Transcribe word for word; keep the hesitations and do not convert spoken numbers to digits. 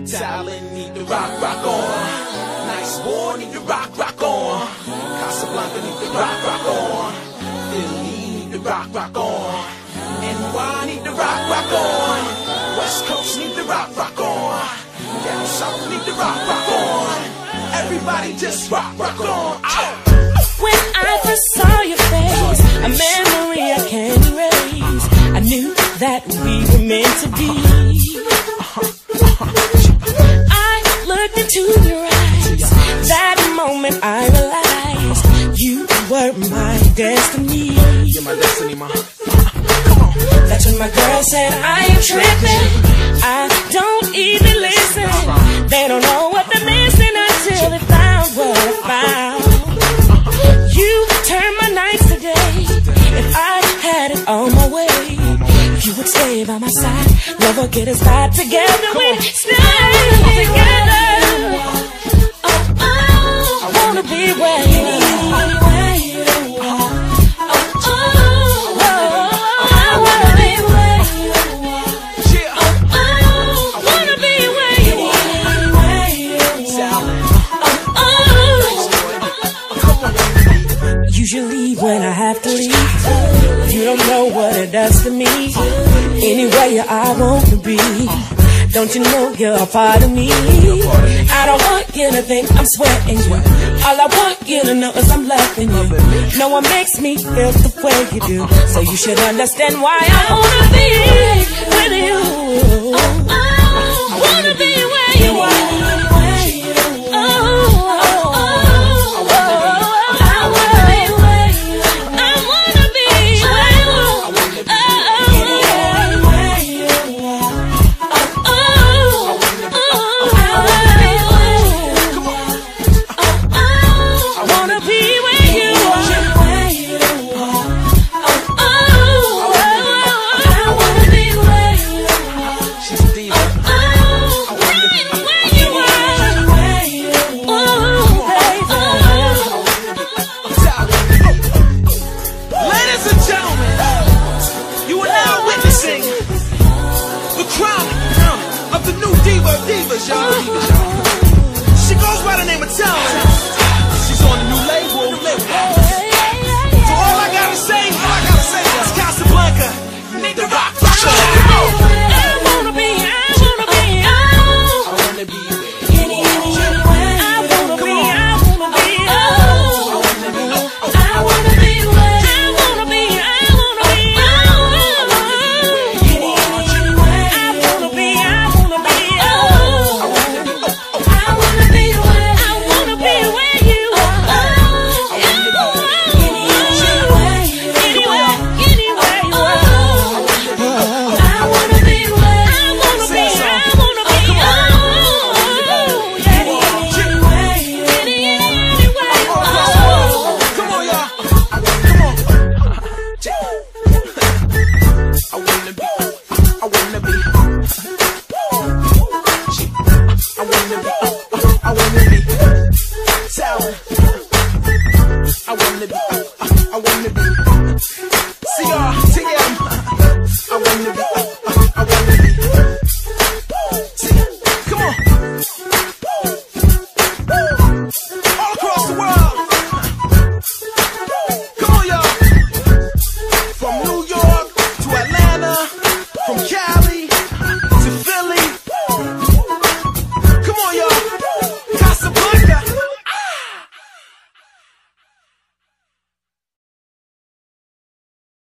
Talent need the rock, rock on. Nice boy need the rock, rock on. Casablanca need the rock, rock on. Philly need the rock, rock on. N Y need the rock, rock on. West Coast need the rock, rock on. Down South need the rock, rock on. Everybody just rock, rock on. Ow! When I first saw your face, a memory I can't erase. I knew that we were meant to be. I looked into your eyes. That moment I realized you were my destiny. You're my destiny, ma. That's when my girl said I am tripping. I don't even listen. They don't know what they're missing until they found what I found. You turned my nights to day. If I had it all my way, you would stay by my side. Never get us back together. We'd stay together. Oh, oh, I wanna be where you are. Usually when I have to leave, you don't know what it does to me. Anywhere I want to be, don't you know you're a part of me? I don't want you to think I'm sweating you. All I want you to know is I'm loving you. No one makes me feel the way you do, so you should understand why I wanna be with you. I wanna be where you are. She goes by the name of Talent. She's on the new label. So all I gotta say, all I gotta say is Casablanca, you need the rock, rock on. I wanna be, I wanna be, I wanna be with you. I wanna be, I wanna be, I wanna be with you. I wanna be, I wanna be, I wanna be From Cali to Philly. Come on, y'all.